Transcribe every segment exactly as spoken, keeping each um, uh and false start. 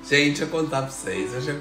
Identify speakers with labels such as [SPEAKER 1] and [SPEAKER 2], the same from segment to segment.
[SPEAKER 1] Gente, eu vou contar pra vocês. Eu já...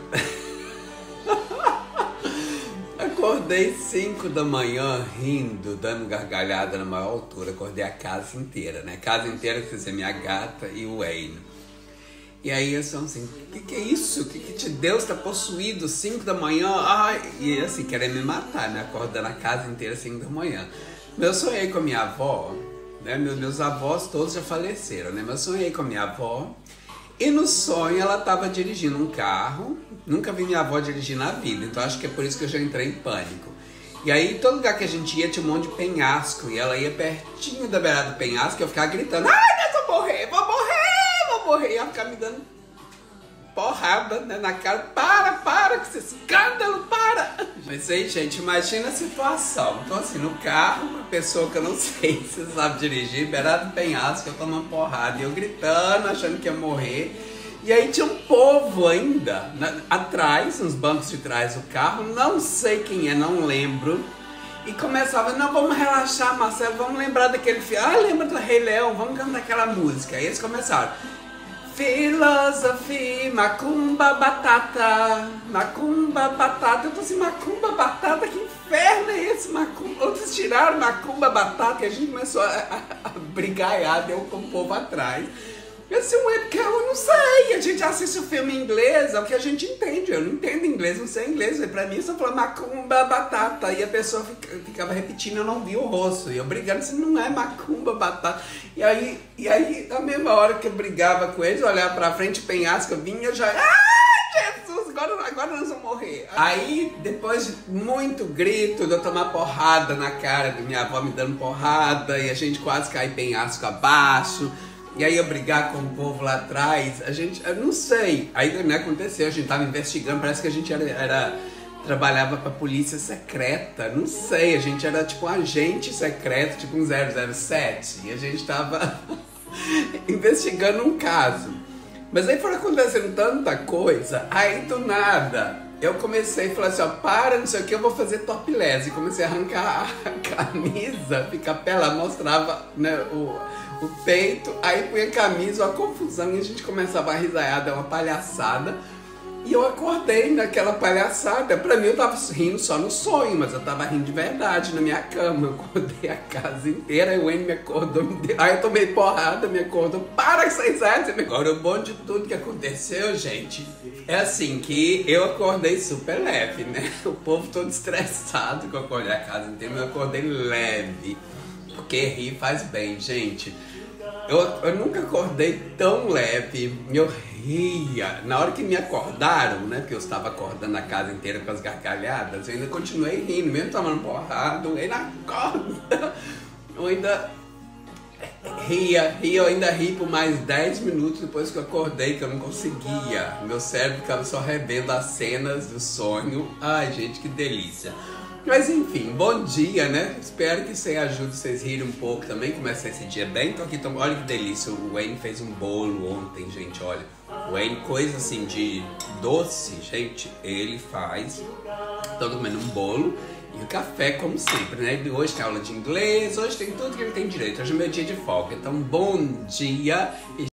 [SPEAKER 1] Acordei cinco da manhã rindo, dando gargalhada na maior altura. Acordei a casa inteira, né? A casa inteira, quer dizer, minha gata e o Wayne. E aí eles falam assim, o que, que é isso? O que, que te deu? Você tá possuído? cinco da manhã? Ai! E assim, querem me matar, né? Acordando a casa inteira cinco da manhã. Eu sonhei com a minha avó, né? Meus, meus avós todos já faleceram, né? Mas eu sonhei com a minha avó. E no sonho ela tava dirigindo um carro. Nunca vi minha avó dirigir na vida, então acho que é por isso que eu já entrei em pânico. E aí, todo lugar que a gente ia tinha um monte de penhasco. E ela ia pertinho da beirada do penhasco e eu ficava gritando, ai, eu vou morrer, vou morrer, vou morrer. E ela ficava me dando porrada, né, na cara. Para, para, que esse escândalo, para. Mas aí, gente, imagina a situação. Então assim, no carro, uma pessoa que eu não sei se sabe dirigir, beirada do penhasco, eu tomando porrada. E eu gritando, achando que ia morrer. E aí tinha um povo ainda, na, atrás, nos bancos de trás do carro, não sei quem é, não lembro. E começava, não, vamos relaxar, Marcelo, vamos lembrar daquele filme. Ah, lembra do Rei Leão, vamos cantar aquela música. Aí eles começaram. Philosophy, macumba batata, macumba batata. Eu tô assim, macumba batata, que inferno é esse? Macumba. Outros tiraram macumba batata e a gente começou a, a, a brigaiar, deu com o povo atrás. Eu disse, ué, porque eu não sei, a gente assiste o filme em inglês, é o que a gente entende, eu não entendo inglês, não sei inglês, pra mim só falou macumba batata, e a pessoa fica, ficava repetindo, eu não vi o rosto, e eu brigando, assim, não é macumba batata, e aí, e aí, na mesma hora que eu brigava com eles, eu olhava pra frente, penhasco, eu vinha, eu já, ah, Jesus, agora, agora nós vamos morrer. Aí, depois de muito grito, de eu tomar porrada na cara de minha avó me dando porrada, e a gente quase cair penhasco abaixo, e aí eu brigar com o povo lá atrás, a gente, eu não sei, aí não aconteceu, a gente tava investigando, parece que a gente era, era trabalhava pra polícia secreta, não sei, a gente era tipo um agente secreto, tipo um zero zero sete, e a gente tava investigando um caso. Mas aí foi acontecendo tanta coisa, aí do nada, eu comecei a falar assim, ó, para, não sei o que, eu vou fazer topless, e comecei a arrancar a camisa, ficar pelada, mostrava, né, o... o peito, aí punha a camisa, uma confusão, e a gente começava a risaiada, uma palhaçada. E eu acordei naquela palhaçada. Pra mim eu tava rindo só no sonho, mas eu tava rindo de verdade na minha cama. Eu acordei a casa inteira, aí o Wayne me acordou, me deu... aí eu tomei porrada, me acordou, para que vocês acham? Agora o bom de tudo que aconteceu, gente, é assim, que eu acordei super leve, né? O povo todo estressado que eu acordei a casa inteira, mas eu acordei leve. Porque rir faz bem, gente. Eu, eu nunca acordei tão leve, eu ria. Na hora que me acordaram, né, porque eu estava acordando a casa inteira com as gargalhadas, eu ainda continuei rindo, mesmo tomando porrada, eu ainda acorda. Eu ainda ria, ria, eu ainda ri por mais dez minutos depois que eu acordei, que eu não conseguia. Meu cérebro ficava só revendo as cenas do sonho. Ai, gente, que delícia. Mas enfim, bom dia, né? Espero que isso aí ajude vocês a rirem um pouco também. Comecei esse dia bem. Então aqui, então, olha que delícia. O Wayne fez um bolo ontem, gente, olha. O Wayne, coisa assim de doce, gente, ele faz. Tô comendo um bolo e o café, como sempre, né? Hoje tem aula de inglês, hoje tem tudo que ele tem direito. Hoje é meu dia de folga. Então, bom dia.